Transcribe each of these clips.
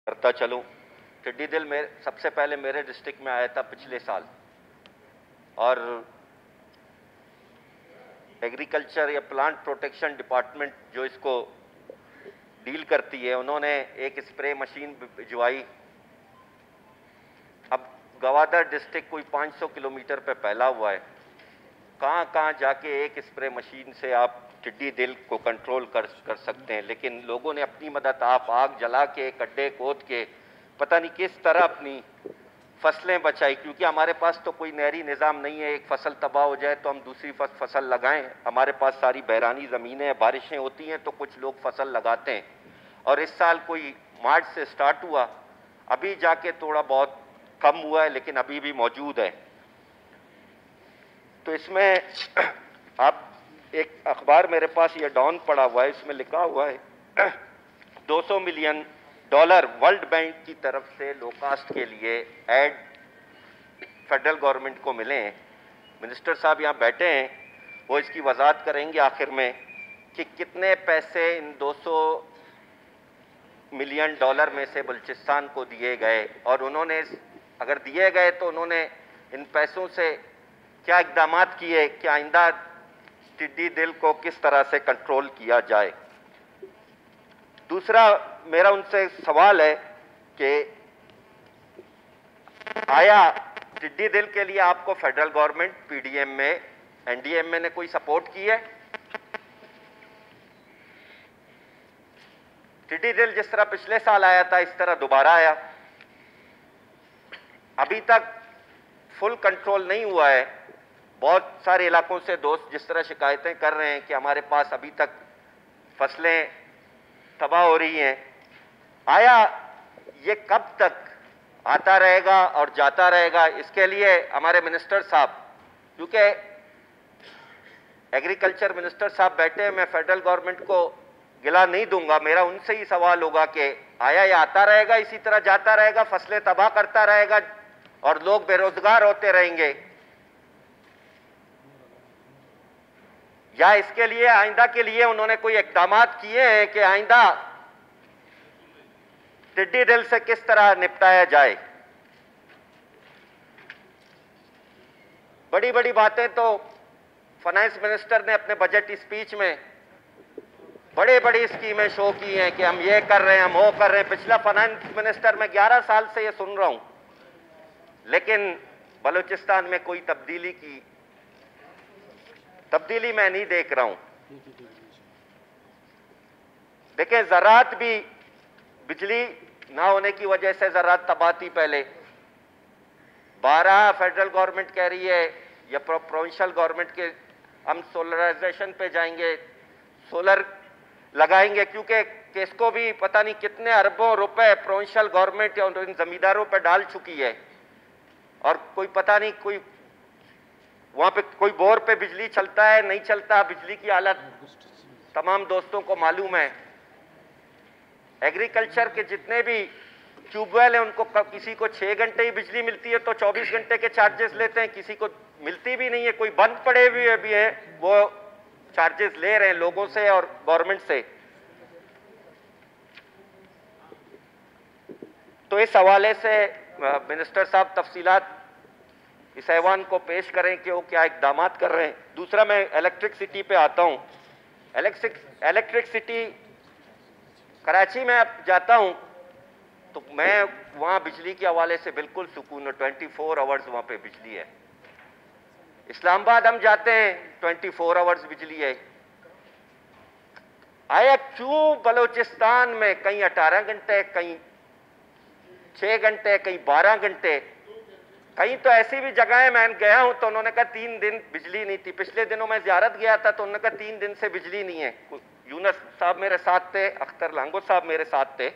करता चलूं। टिड्डी दल में सबसे पहले मेरे डिस्ट्रिक्ट में आया था पिछले साल, और एग्रीकल्चर या प्लांट प्रोटेक्शन डिपार्टमेंट जो इसको डील करती है, उन्होंने एक स्प्रे मशीन भिजवाई। अब गवादर डिस्ट्रिक्ट कोई 500 किलोमीटर पे फैला हुआ है। कहाँ कहाँ जाके एक स्प्रे मशीन से आप टिड्डी दल को कंट्रोल कर सकते हैं, लेकिन लोगों ने अपनी मदद, आप आग जला के, गड्ढे खोद के, पता नहीं किस तरह अपनी फसलें बचाई। क्योंकि हमारे पास तो कोई नहरी निज़ाम नहीं है, एक फसल तबाह हो जाए तो हम दूसरी फसल लगाएं। हमारे पास सारी बहरानी ज़मीनें हैं, बारिशें होती हैं तो कुछ लोग फसल लगाते हैं। और इस साल कोई मार्च से स्टार्ट हुआ, अभी जाके थोड़ा बहुत कम हुआ है, लेकिन अभी भी मौजूद है। तो इसमें आप एक अखबार मेरे पास ये डॉन पड़ा हुआ है, इसमें लिखा हुआ है $200 मिलियन वर्ल्ड बैंक की तरफ से लो कास्ट के लिए एड फेडरल गवर्नमेंट को मिले हैं। मिनिस्टर साहब यहाँ बैठे हैं, वो इसकी वजाहत करेंगे आखिर में कि कितने पैसे इन $200 मिलियन में से बलूचिस्तान को दिए गए, और उन्होंने अगर दिए गए तो उन्होंने इन पैसों से क्या इकदाम किए कि आइंदा टिड्डी दल को किस तरह से कंट्रोल किया जाए। दूसरा मेरा उनसे सवाल है कि आया टिड्डी दल के लिए आपको फेडरल गवर्नमेंट, पीडीएम में, एनडीएमए ने कोई सपोर्ट की है? टिड्डी दल जिस तरह पिछले साल आया था, इस तरह दोबारा आया। अभी तक फुल कंट्रोल नहीं हुआ है। बहुत सारे इलाकों से दोस्त जिस तरह शिकायतें कर रहे हैं कि हमारे पास अभी तक फसलें तबाह हो रही हैं, आया ये कब तक आता रहेगा और जाता रहेगा? इसके लिए हमारे मिनिस्टर साहब, क्योंकि एग्रीकल्चर मिनिस्टर साहब बैठे हैं, मैं फेडरल गवर्नमेंट को गिला नहीं दूंगा, मेरा उनसे ही सवाल होगा कि आया ये आता रहेगा, इसी तरह जाता रहेगा, फसलें तबाह करता रहेगा और लोग बेरोजगार होते रहेंगे, या इसके लिए आइंदा के लिए उन्होंने कोई इकदाम किए हैं कि आइंदा टिड्डी दल से किस तरह निपटाया जाए? बड़ी बड़ी बातें तो फाइनेंस मिनिस्टर ने अपने बजट स्पीच में बड़े बड़ी स्कीमें शो की हैं कि हम ये कर रहे हैं, हम वो कर रहे हैं। पिछला फाइनेंस मिनिस्टर मैं 11 साल से ये सुन रहा हूं, लेकिन बलूचिस्तान में कोई तब्दीली मैं नहीं देख रहा हूं। देखिए, ज़राअत भी, बिजली ना होने की वजह से ज़राअत तबाह थी पहले। 12 फेडरल गवर्नमेंट कह रही है या प्रोविंशियल गवर्नमेंट के हम सोलराइजेशन पे जाएंगे, सोलर लगाएंगे, क्योंकि किसको भी पता नहीं कितने अरबों रुपए प्रोविंशियल गवर्नमेंट या इन जमींदारों पर डाल चुकी है, और कोई पता नहीं, कोई वहां पे कोई बोर पे बिजली चलता है नहीं चलता, बिजली की हालत तमाम दोस्तों को मालूम है। एग्रीकल्चर के जितने भी ट्यूबवेल है, उनको किसी को 6 घंटे ही बिजली मिलती है तो 24 घंटे के चार्जेस लेते हैं, किसी को मिलती भी नहीं है, कोई बंद पड़े हुए भी है, वो चार्जेस ले रहे हैं लोगों से और गवर्नमेंट से। तो इस हवाले से मिनिस्टर साहब तफसीलात इस ऐवान को पेश करें कि वो क्या इकदाम कर रहे हैं। दूसरा, मैं इलेक्ट्रिसिटी पे आता हूं। इलेक्ट्रिसिटी, कराची में अब जाता हूं तो मैं वहां बिजली के हवाले से बिल्कुल सुकून है, 24 आवर्स वहां पे बिजली है। इस्लामाबाद हम जाते हैं, 24 आवर्स बिजली है। आया क्यों बलूचिस्तान में कहीं 18 घंटे, कहीं 6 घंटे, कहीं 12 घंटे, कहीं तो ऐसी भी जगह है, मैं गया हूं तो उन्होंने कहा 3 दिन बिजली नहीं थी। पिछले दिनों मैं ज़ियारत गया था तो उन्होंने कहा 3 दिन से बिजली नहीं है। यूनस साहब मेरे साथ थे, अख्तर लांगो साहब मेरे साथ थे।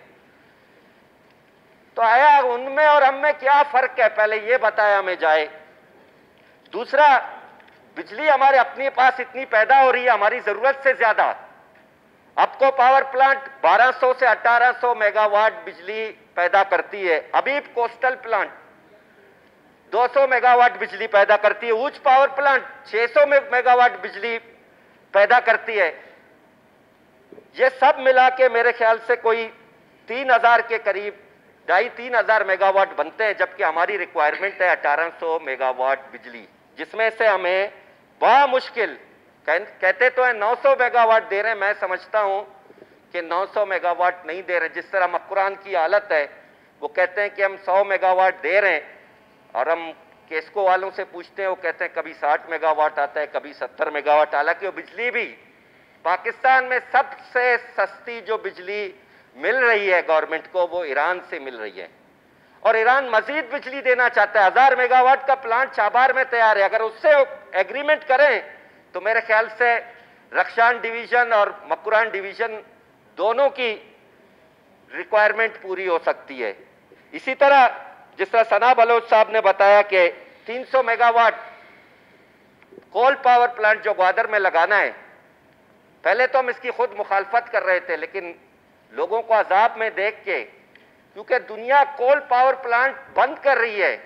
तो आया उनमें और हम में क्या फर्क है, पहले ये बताया हमें जाए। दूसरा, बिजली हमारे अपने पास इतनी पैदा हो रही है, हमारी जरूरत से ज्यादा। आपको पावर प्लांट 1200 से 1800 मेगावाट बिजली पैदा करती है। अभी कोस्टल प्लांट 200 मेगावाट बिजली पैदा करती है। उच्च पावर प्लांट 600 मेगावाट बिजली पैदा करती है। ये सब मिला के मेरे ख्याल से कोई 3000 के करीब 2,500-3 हज़ार मेगावाट बनते हैं, जबकि हमारी रिक्वायरमेंट है 1800 मेगावाट बिजली, जिसमें से हमें बामुश्किल कहते तो है 900 मेगावाट दे रहे हैं। मैं समझता हूं कि 900 मेगावाट नहीं दे रहे। जिस तरह मकुरान की हालत है, वो कहते हैं कि हम 100 मेगावाट दे रहे हैं, और हम केस्को वालों से पूछते हैं, वो कहते हैं कभी 60 मेगावाट आता है, कभी 70 मेगावाट। हालांकि वो बिजली भी पाकिस्तान में सबसे सस्ती जो बिजली मिल रही है गवर्नमेंट को, वो ईरान से मिल रही है, और ईरान मजीद बिजली देना चाहता है। 1000 मेगावाट का प्लांट चाबार में तैयार है। अगर उससे एग्रीमेंट करें तो मेरे ख्याल से रक्षान डिवीजन और मकुरान डिवीजन दोनों की रिक्वायरमेंट पूरी हो सकती है। इसी तरह जिस तरह सना बलोच साहब ने बताया कि 300 मेगावाट कोल पावर प्लांट जो ग्वादर में लगाना है, पहले तो हम इसकी खुद मुखालफत कर रहे थे, लेकिन लोगों को अजाब में देख के, क्योंकि दुनिया कोल पावर प्लांट बंद कर रही है।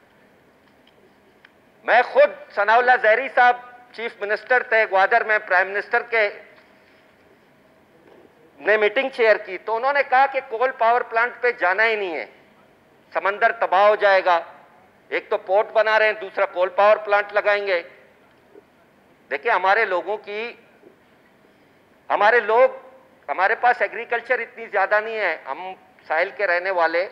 मैं खुद सनाउल्लाह जहरी साहब चीफ मिनिस्टर थे ग्वादर में, प्राइम मिनिस्टर के ने मीटिंग चेयर की, तो उन्होंने कहा कि कोल पावर प्लांट पे जाना ही नहीं है, समंदर तबाह हो जाएगा। एक तो पोर्ट बना रहे हैं, दूसरा कोल पावर प्लांट लगाएंगे। देखिए हमारे पास एग्रीकल्चर इतनी ज्यादा नहीं है। हम साहिल के रहने वाले,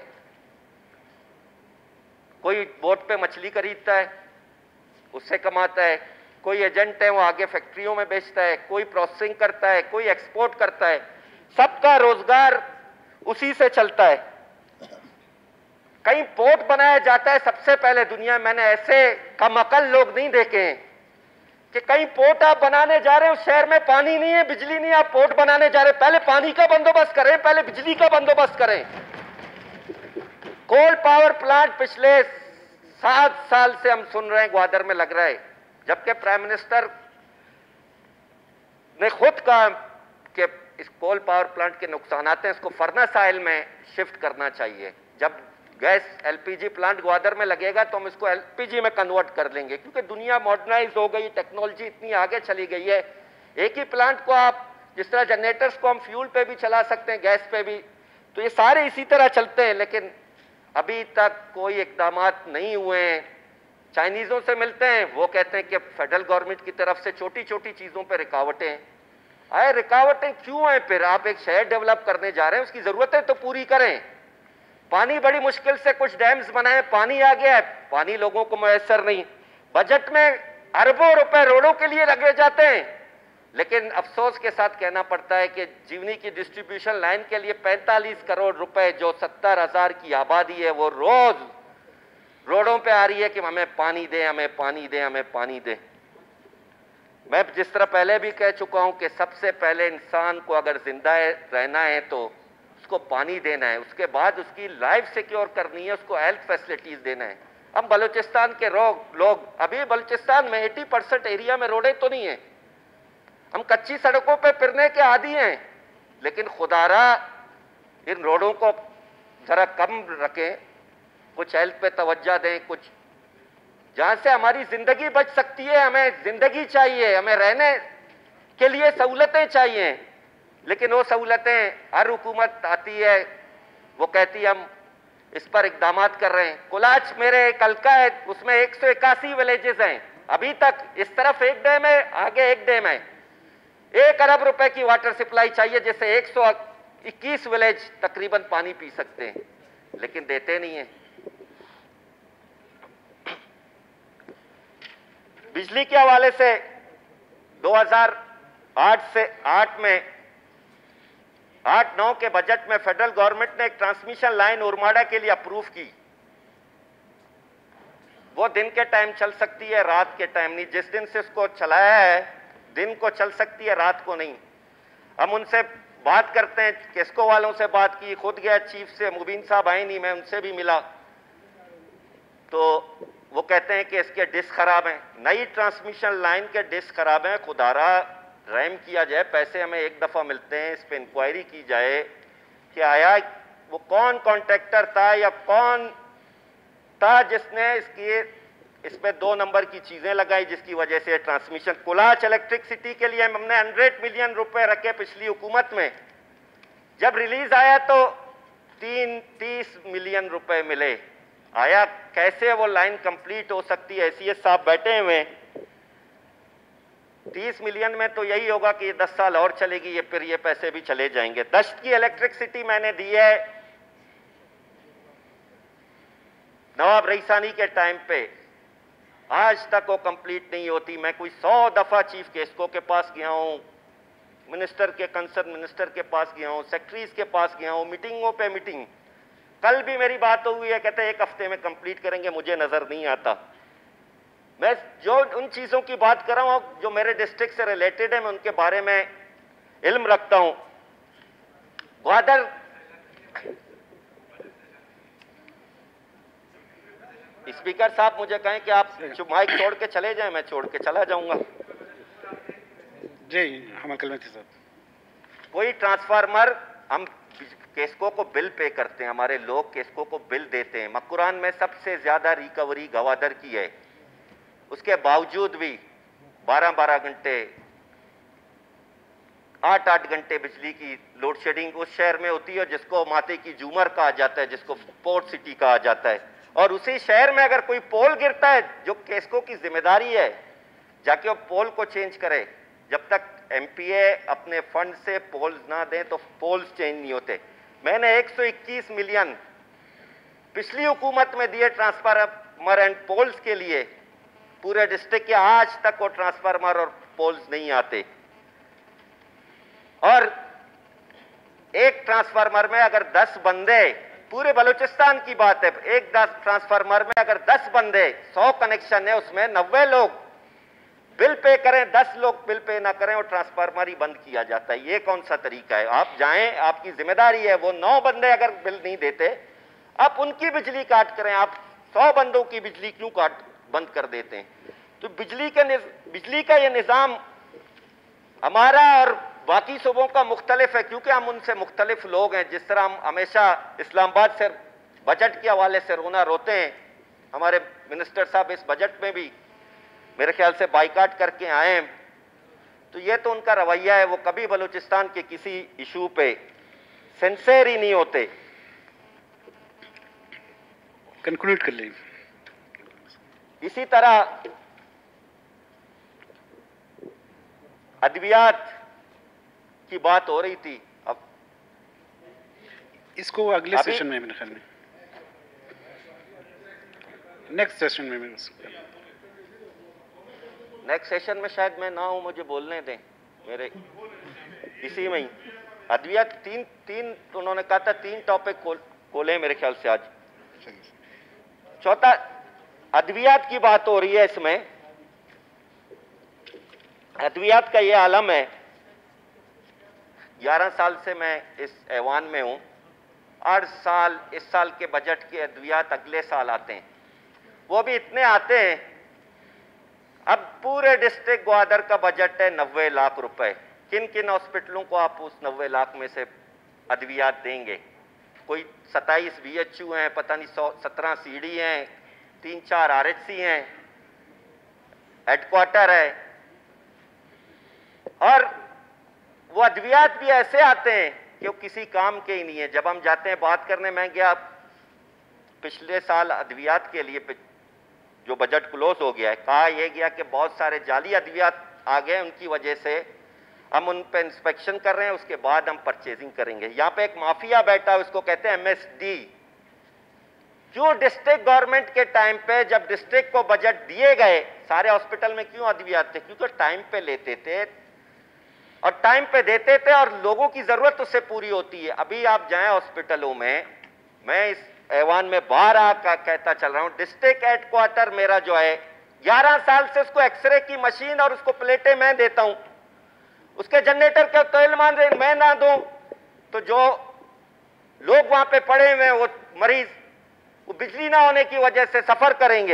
कोई बोट पे मछली खरीदता है, उससे कमाता है, कोई एजेंट है वो आगे फैक्ट्रियों में बेचता है, कोई प्रोसेसिंग करता है, कोई एक्सपोर्ट करता है, सबका रोजगार उसी से चलता है। कहीं पोर्ट बनाया जाता है सबसे पहले दुनिया में, मैंने ऐसे कमअकल लोग नहीं देखे हैं कि कहीं पोर्ट आप बनाने जा रहे हो, शहर में पानी नहीं है, बिजली नहीं है, आप पोर्ट बनाने जा रहे हैं, पहले पानी का बंदोबस्त करें, पहले बिजली का बंदोबस्त करें। कोल पावर प्लांट पिछले 7 साल से हम सुन रहे हैं ग्वादर में लग रहा है, जबकि प्राइम मिनिस्टर ने खुद कहा कि इस कोल पावर प्लांट के नुकसान आते हैं, इसको फर्नेस ऑयल में शिफ्ट करना चाहिए। जब गैस एलपीजी प्लांट ग्वादर में लगेगा तो हम इसको एलपीजी में कन्वर्ट कर लेंगे, क्योंकि दुनिया मॉडर्नाइज हो गई, टेक्नोलॉजी इतनी आगे चली गई है। एक ही प्लांट को आप, जिस तरह जनरेटर्स को हम फ्यूल पे भी चला सकते हैं, गैस पे भी, तो ये सारे इसी तरह चलते हैं। लेकिन अभी तक कोई इकदाम नहीं हुए हैं। चाइनीजों से मिलते हैं, वो कहते हैं कि फेडरल गवर्नमेंट की तरफ से छोटी छोटी चीजों पर रिकावटें आए। रिकावटें क्यों हैं? फिर आप एक शहर डेवलप करने जा रहे हैं, उसकी जरूरतें तो पूरी करें। पानी बड़ी मुश्किल से कुछ डैम्स बनाए, पानी आ गया है, पानी लोगों को मुयसर नहीं। बजट में अरबों रुपए रोडों के लिए लगे जाते हैं, लेकिन अफसोस के साथ कहना पड़ता है कि जीवनी की डिस्ट्रीब्यूशन लाइन के लिए 45 करोड़ रुपए, जो 70,000 की आबादी है, वो रोज रोडों पे आ रही है कि हमें पानी दे, हमें पानी दे, हमें पानी दे। मैं जिस तरह पहले भी कह चुका हूं कि सबसे पहले इंसान को अगर जिंदा रहना है तो उसको पानी देना है, उसके बाद उसकी लाइफ सिक्योर करनी है, उसको हेल्थ फैसिलिटीज देना है। हम बलूचिस्तान के लोग अभी बलूचिस्तान में 80% एरिया में रोडें तो नहीं है, हम कच्ची सड़कों पे फिरने के आदी हैं, लेकिन खुदारा इन रोडों को जरा कम रखें, कुछ हेल्थ पे तवज्जो दें, कुछ जहां से हमारी जिंदगी बच सकती है। हमें जिंदगी चाहिए, हमें रहने के लिए सहूलतें चाहिए, लेकिन वो सहूलतें हर हुकूमत आती है, वो कहती है हम इस पर इकदाम कर रहे हैं। कुलाच मेरे एक हल्का है, उसमें 181 विलेजेस हैं, अभी तक इस तरफ एक डैम है, आगे एक डैम है। 1 अरब रुपए की वाटर सप्लाई चाहिए, जिससे 121 विलेज तकरीबन पानी पी सकते हैं, लेकिन देते नहीं है। बिजली के हवाले से 2008 में 8-9 के बजट में फेडरल गवर्नमेंट ने एक ट्रांसमिशन लाइन उरमाड़ा के लिए अप्रूव की। वो दिन के टाइम चल सकती है, रात के टाइम नहीं। जिस दिन से उसको चलाया है, दिन को चल सकती है, रात को नहीं। हम उनसे बात करते हैं, किसको वालों से बात की, खुद गया चीफ से, मुबीन साहब आए नहीं, मैं उनसे भी मिला, तो वो कहते हैं कि इसके डिस्क खराब हैं, नई ट्रांसमिशन लाइन के डिस्क खराब हैं, खुदारा रहम किया जाए, पैसे हमें एक दफ़ा मिलते हैं, इस पर इंक्वायरी की जाए कि आया वो कौन कॉन्ट्रैक्टर था या कौन था जिसने इस पे 2 नंबर की चीज़ें लगाई, जिसकी वजह से ट्रांसमिशन। कुलाच इलेक्ट्रिसिटी के लिए हमने 100 मिलियन रुपए रखे पिछली हुकूमत में। जब रिलीज आया तो 30 मिलियन रुपए मिले। आया कैसे वो लाइन कंप्लीट हो सकती है? ऐसी साहब बैठे हुए हैं। 30 मिलियन में तो यही होगा कि ये 10 साल और चलेगी, ये फिर ये पैसे भी चले जाएंगे। दश्त की इलेक्ट्रिसिटी मैंने दी है नवाब रईसानी के टाइम पे, आज तक वो कंप्लीट नहीं होती। मैं कोई 100 दफा चीफ केस्को के पास गया हूं, मिनिस्टर के कंसर्न मिनिस्टर के पास गया हूं, सेक्रेटरीज के पास गया हूं, मीटिंगों पे मीटिंग। कल भी मेरी बात हुई है, कहते हैं 1 हफ्ते में कंप्लीट करेंगे, मुझे नजर नहीं आता। मैं जो उन चीजों की बात कर रहा हूं जो मेरे डिस्ट्रिक्ट से रिलेटेड है, मैं उनके बारे में इल्म रखता हूं। ग्वादर स्पीकर साहब मुझे कहें कि आप माइक छोड़ के चले जाएं, मैं छोड़ के चला जाऊंगा। जी हम साहब, कोई ट्रांसफार्मर, हम केस्को को बिल पे करते हैं, हमारे लोग केस्को को बिल देते हैं। मकुरान में सबसे ज्यादा रिकवरी गवादर की है, उसके बावजूद भी 12-12 घंटे 8-8 घंटे बिजली की लोड शेडिंग उस शहर में होती है जिसको माते की झूमर कहा जाता है, जिसको पोर्ट सिटी कहा जाता है। और उसी शहर में अगर कोई पोल गिरता है, जो केस्को की जिम्मेदारी है जाके वो पोल को चेंज करे। जब तक एमपीए अपने फंड से पोल्स ना दें तो पोल्स चेंज नहीं होते। मैंने 121 मिलियन पिछली हुकूमत में दिए ट्रांसफार्मर एंड पोल्स के लिए पूरे डिस्ट्रिक्ट के, आज तक वो ट्रांसफार्मर और पोल्स नहीं आते। और एक ट्रांसफार्मर में अगर 10 बंदे, पूरे बलूचिस्तान की बात है, एक 10 ट्रांसफार्मर में अगर 10 बंदे 100 कनेक्शन है, उसमें 90 लोग बिल पे करें, 10 लोग बिल पे ना करें और ट्रांसफार्मर ही बंद किया जाता है। ये कौन सा तरीका है? आप जाएं, आपकी जिम्मेदारी है। वो 9 बंदे अगर बिल नहीं देते, आप उनकी बिजली काट करें। आप 100 बंदों की बिजली क्यों बंद कर देते हैं? तो बिजली का ये निज़ाम हमारा और बाकी सूबों का मुख्तलिफ है, क्योंकि हम उनसे मुख्तलिफ लोग हैं। जिस तरह हम हमेशा इस्लामाबाद से बजट के हवाले से रोना रोते हैं, हमारे मिनिस्टर साहब इस बजट में भी मेरे ख्याल से बाइकाट करके आए हैं, तो ये तो उनका रवैया है। वो कभी बलूचिस्तान के किसी इशू पे सिंसेयर ही नहीं होते। कंक्लूड कर लें। इसी तरह अद्वियात की बात हो रही थी, अब इसको अगले सेशन में, मेरे ख्याल में नेक्स्ट सेशन में, नेक्स्ट सेशन में शायद मैं ना हूं, मुझे बोलने दें। मेरे इसी में ही अद्वियात तीन उन्होंने कहा था 3 टॉपिक खोले मेरे ख्याल से आज। चौथा अद्वियात की बात हो रही है। इसमें अद्वियात का ये आलम है, 11 साल से मैं इस ऐवान में हूं। 8 साल इस साल के बजट के अद्वियात अगले साल आते हैं, वो भी इतने आते हैं। अब पूरे डिस्ट्रिक्ट ग्वादर का बजट है 90 लाख रुपए। किन किन हॉस्पिटलों को आप उस 90 लाख में से अद्वियात देंगे? कोई 27 बीएचयू हैं, पता नहीं 17 सीडी हैं, 3-4 आरएचसी हैं, हेडक्वार्टर है। और वो अद्वियात भी ऐसे आते हैं कि वो किसी काम के ही नहीं है। जब हम जाते हैं बात करने, मैं गया पिछले साल अद्वियात के लिए जो बजट क्लोज हो गया है, कहा यह गया कि बहुत सारे जाली अद्वियात आ गए, उनकी वजह से हम उन पे इंस्पेक्शन कर रहे हैं, उसके बाद हम परचेजिंग करेंगे। यहाँ पे एक माफिया बैठा है, उसको कहते हैं एमएसडी। क्यों डिस्ट्रिक्ट गवर्नमेंट के टाइम पे जब डिस्ट्रिक्ट को बजट दिए गए, सारे हॉस्पिटल में क्यों अद्वियात थे? क्योंकि टाइम पे लेते थे और टाइम पे देते थे और लोगों की जरूरत उससे पूरी होती है। अभी आप जाएं हॉस्पिटलों में, मैं इस ऐवान में बाहर आकर कहता चल रहा हूं, डिस्ट्रिक्ट हेडक्वार्टर मेरा जो है 11 साल से उसको एक्सरे की मशीन और उसको प्लेटें मैं देता हूं, उसके जनरेटर के तेल मान मैं ना दूं तो जो लोग वहां पे पड़े हुए हैं, वो मरीज, वो बिजली ना होने की वजह से सफर करेंगे।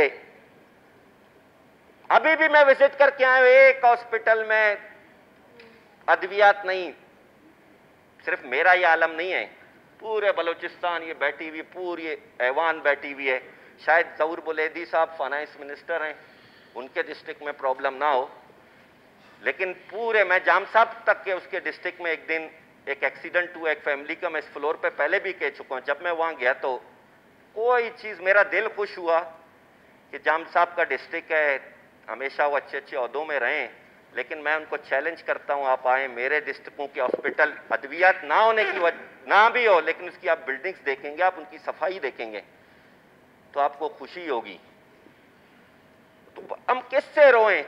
अभी भी मैं विजिट करके आया हूं, एक हॉस्पिटल में अद्वियात नहीं। सिर्फ मेरा ये आलम नहीं है, पूरे बलूचिस्तान ये बैठी हुई, पूरी ऐवान बैठी हुई है। शायद जहूर बुलैदी साहब फाइनेंस मिनिस्टर हैं, उनके डिस्ट्रिक्ट में प्रॉब्लम ना हो, लेकिन पूरे, मैं जाम साहब तक के उसके डिस्ट्रिक्ट में एक दिन एक एक्सीडेंट हुआ एक फैमिली का, मैं इस फ्लोर पे पहले भी कह चुका हूं। जब मैं वहां गया तो कोई चीज, मेरा दिल खुश हुआ कि जाम साहब का डिस्ट्रिक्ट है, हमेशा वो अच्छे अच्छे ओहदों में रहें, लेकिन मैं उनको चैलेंज करता हूं, आप आए मेरे डिस्ट्रिक्टों के हॉस्पिटल, अद्वियात ना होने की वजह ना भी हो, लेकिन उसकी आप बिल्डिंग्स देखेंगे, आप उनकी सफाई देखेंगे तो आपको खुशी होगी। तो हम किससे रोएं?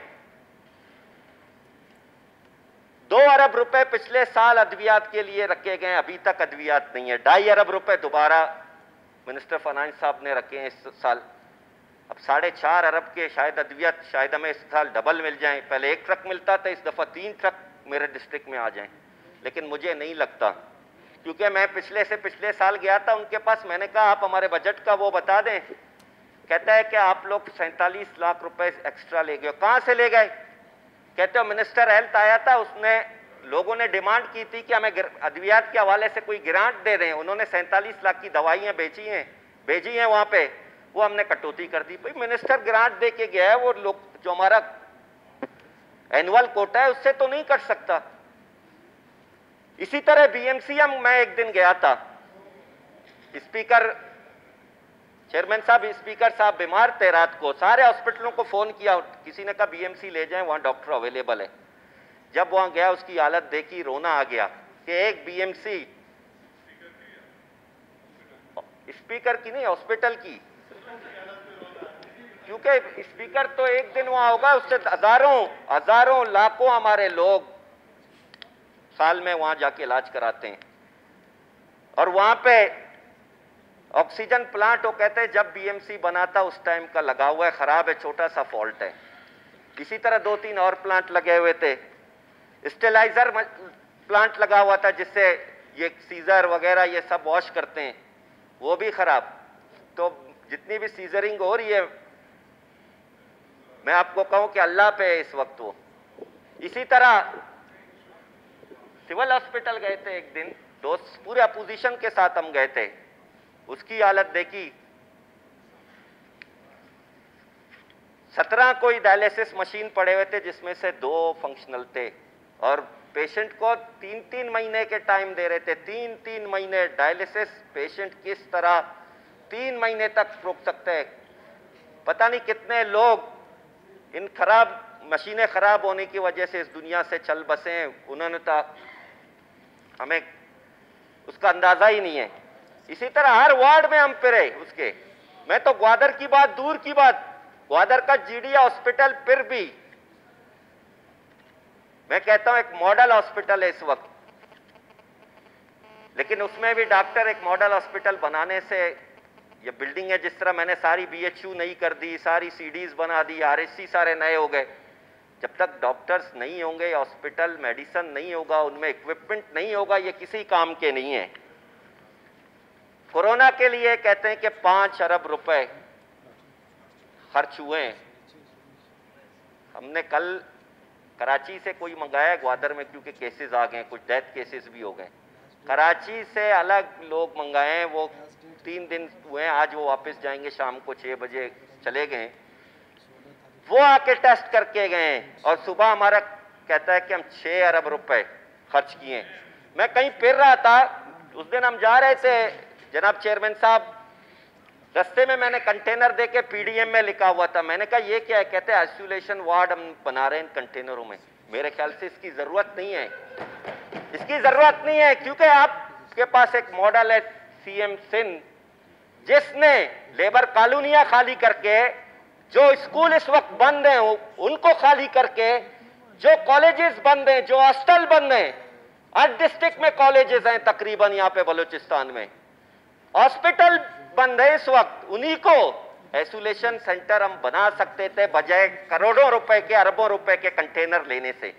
2 अरब रुपए पिछले साल अद्वियात के लिए रखे गए, अभी तक अद्वियात नहीं है। 2.5 अरब रुपए दोबारा मिनिस्टर फाइनेंस साहब ने रखे हैं इस साल। अब 4.5 अरब के शायद अद्वियात, शायद हमें इस साल डबल मिल जाएं। पहले 1 ट्रक मिलता था, इस दफा 3 ट्रक मेरे डिस्ट्रिक्ट में आ जाएं। लेकिन मुझे नहीं लगता, क्योंकि मैं पिछले से पिछले साल गया था उनके पास, मैंने कहा आप हमारे बजट का वो बता दें। कहता है कि आप लोग 47 लाख रुपए एक्स्ट्रा ले गए। कहां से ले गए? कहते हो मिनिस्टर हेल्थ आया था, उसने, लोगों ने डिमांड की थी कि हमें अद्वियात के हवाले से कोई ग्रांट दे दें। उन्होंने 47 लाख की दवाइयां भेजी हैं वहां पे, वो हमने कटौती कर दी। भाई मिनिस्टर ग्रांट दे के गया है, वो लोग जो हमारा एनुअल कोटा है उससे तो नहीं कर सकता। इसी तरह बीएमसीएम, मैं एक दिन गया था, चेयरमैन साहब, स्पीकर साहब बीमार थे रात को, सारे हॉस्पिटलों को फोन किया, किसी ने कहा बीएमसी ले जाएं, वहां डॉक्टर अवेलेबल है। जब वहां गया उसकी हालत देखी, रोना आ गया कि एक बीएमसी, स्पीकर की नहीं, हॉस्पिटल की, क्योंकि स्पीकर तो एक दिन वहां होगा, उससे हजारों लाखों हमारे लोग साल में वहां जाके इलाज कराते हैं। और वहां पे ऑक्सीजन प्लांट, वो कहते हैं जब बीएमसी बना था उस टाइम का लगा हुआ है, खराब है, छोटा सा फॉल्ट है। इसी तरह 2-3 और प्लांट लगे हुए थे। स्टेलाइजर प्लांट लगा हुआ था जिससे ये सीजर वगैरह ये सब वॉश करते हैं, वो भी खराब। तो जितनी भी सीजरिंग हो रही है, मैं आपको कहूं कि अल्लाह पे है इस वक्त वो। इसी तरह सिविल हॉस्पिटल गए थे एक दिन, दोस्त पूरे अपोजिशन के साथ हम गए थे, उसकी हालत देखी। 17 कोई डायलिसिस मशीन पड़े हुए थे जिसमें से 2 फंक्शनल थे, और पेशेंट को 3-3 महीने के टाइम दे रहे थे। 3-3 महीने डायलिसिस, पेशेंट किस तरह 3 महीने तक रोक सकते हैं? पता नहीं कितने लोग इन खराब मशीनें खराब होने की वजह से इस दुनिया से चल बसे हैं, उन्होंने तो हमें उसका अंदाजा ही नहीं है। इसी तरह हर वार्ड में हम फिरे उसके। मैं तो ग्वादर की बात दूर की बात, ग्वादर का जीडीए हॉस्पिटल फिर भी मैं कहता हूं एक मॉडल हॉस्पिटल है इस वक्त, लेकिन उसमें भी डॉक्टर, एक मॉडल हॉस्पिटल बनाने से, ये बिल्डिंग है जिस तरह मैंने सारी बीएचयू नई कर दी, सारी सीडीज बना दी, आरएससी सारे नए हो गए, जब तक डॉक्टर्स नहीं होंगे, हॉस्पिटल मेडिसिन नहीं होगा, उनमें इक्विपमेंट नहीं होगा, ये किसी काम के नहीं है। कोरोना के लिए कहते हैं कि 5 अरब रुपए खर्च हुए। हमने कल कराची से कोई मंगाया ग्वादर में, क्योंकि केसेस आ गए, कुछ डेथ केसेस भी हो गए। कराची से अलग लोग मंगाए हैं, वो 3 दिन हुए, आज वो वापस जाएंगे, शाम को 6 बजे चले गए। वो आके टेस्ट करके गए और सुबह हमारा कहता है कि हम 6 अरब रुपए खर्च किए। मैं कहीं फिर रहा था उस दिन, हम जा रहे थे, जनाब चेयरमैन साहब, रास्ते में मैंने कंटेनर देके पीडीएम में लिखा हुआ था, मैंने कहा ये क्या है? कहते हैं आइसोलेशन वार्ड हम बना रहे हैं इन कंटेनरों में। मेरे ख्याल से इसकी जरूरत नहीं है, इसकी जरूरत नहीं है, क्योंकि आपके पास एक मॉडल है सीएम सिंध, जिसने लेबर कॉलोनियां खाली करके, जो स्कूल इस वक्त बंद हैं उनको खाली करके, जो कॉलेजेस बंद हैं, जो हॉस्टल बंद हैं, 8 डिस्ट्रिक्ट में कॉलेजेस हैं तकरीबन, यहाँ पे बलूचिस्तान में हॉस्पिटल बंद है इस वक्त, उन्हीं को आइसोलेशन सेंटर हम बना सकते थे बजाय करोड़ों रुपए के, अरबों रुपए के कंटेनर लेने से।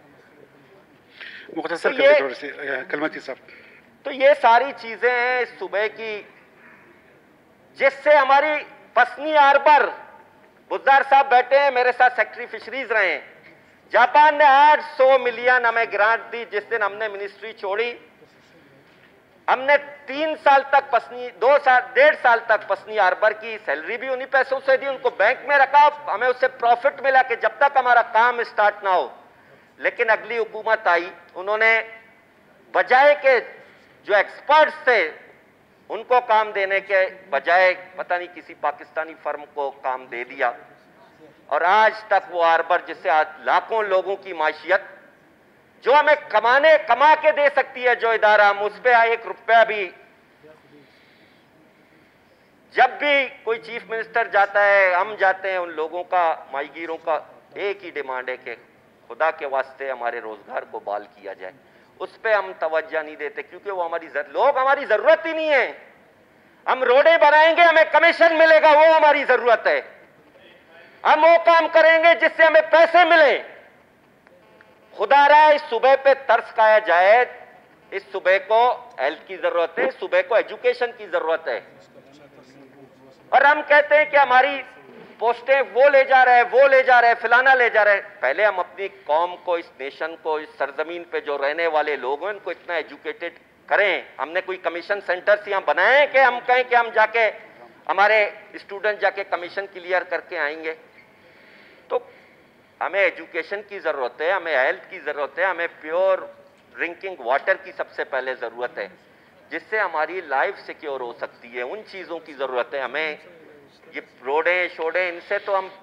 मुख्तसर कलमती साहब, तो ये सारी चीजें हैं इस सुबह की, जिससे हमारी पसनी आर्बर, बुज़दार साहब बैठे हैं मेरे साथ, सेक्रेटरी फिशरीज रहे हैं, जापान ने 800 मिलियन हमें ग्रांट दी जिस दिन हमने मिनिस्ट्री छोड़ी। हमने 3 साल तक पसनी, 1.5 साल तक पसनी आर्बर की सैलरी भी उन्हीं पैसों से दी, उनको बैंक में रखा, हमें उससे प्रॉफिट मिला कि जब तक हमारा काम स्टार्ट ना हो। लेकिन अगली हुकूमत आई, उन्होंने बजाय के जो एक्सपर्ट्स थे उनको काम देने के बजाय पता नहीं किसी पाकिस्तानी फर्म को काम दे दिया, और आज तक वो हार्बर जिससे आज लाखों लोगों की माशियत जो हमें कमा के दे सकती है जो इदारा, हम उस पर 1 रुपया भी, जब भी कोई चीफ मिनिस्टर जाता है, हम जाते हैं, उन लोगों का, माहीगीरों का एक ही डिमांड है कि खुदा के वास्ते हमारे रोजगार को बहाल किया जाए। उस पर हम तवज्जो नहीं देते क्योंकि वो लोग हमारी जरूरत ही नहीं है। हम रोडें बनाएंगे, हमें कमीशन मिलेगा, वो हमारी जरूरत है। हम वो काम करेंगे जिससे हमें पैसे मिले। खुदा रहा इस सूबे पे तरस खाया जाए। इस सूबे को हेल्थ की जरूरत है, इस सूबे को एजुकेशन की जरूरत है, और हम कहते हैं कि हमारी पोस्टें वो ले जा रहे हैं, वो ले जा रहे हैं, फलाना ले जा रहे हैं। पहले हम अपनी कौम को, इस नेशन को, इस सरजमीन पे जो रहने वाले लोग हैं उनको इतना एजुकेटेड करें। हमने कोई कमीशन सेंटर्स यहाँ बनाए हैं कि हम कहें कि हम जाके हमारे स्टूडेंट जाके कमीशन क्लियर करके आएंगे? तो हमें एजुकेशन की जरूरत है, हमें हेल्थ की जरूरत है, हमें प्योर ड्रिंकिंग वाटर की सबसे पहले जरूरत है जिससे हमारी लाइफ सिक्योर हो सकती है। उन चीजों की जरूरत है हमें। ये रोडें शोडें इनसे तो हम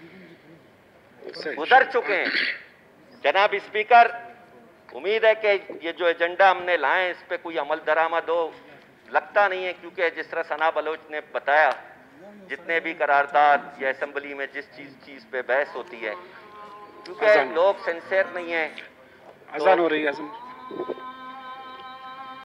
गुजर चुके हैं। जनाब स्पीकर, उम्मीद है कि ये जो एजेंडा हमने लाए इस पे कोई अमल दरामद हो। लगता नहीं है क्योंकि जिस तरह सना बलोच ने बताया, जितने भी करारदाद या असेंबली में जिस चीज पे बहस होती है, क्योंकि लोग सिंसियर नहीं है। अजान हो रही है।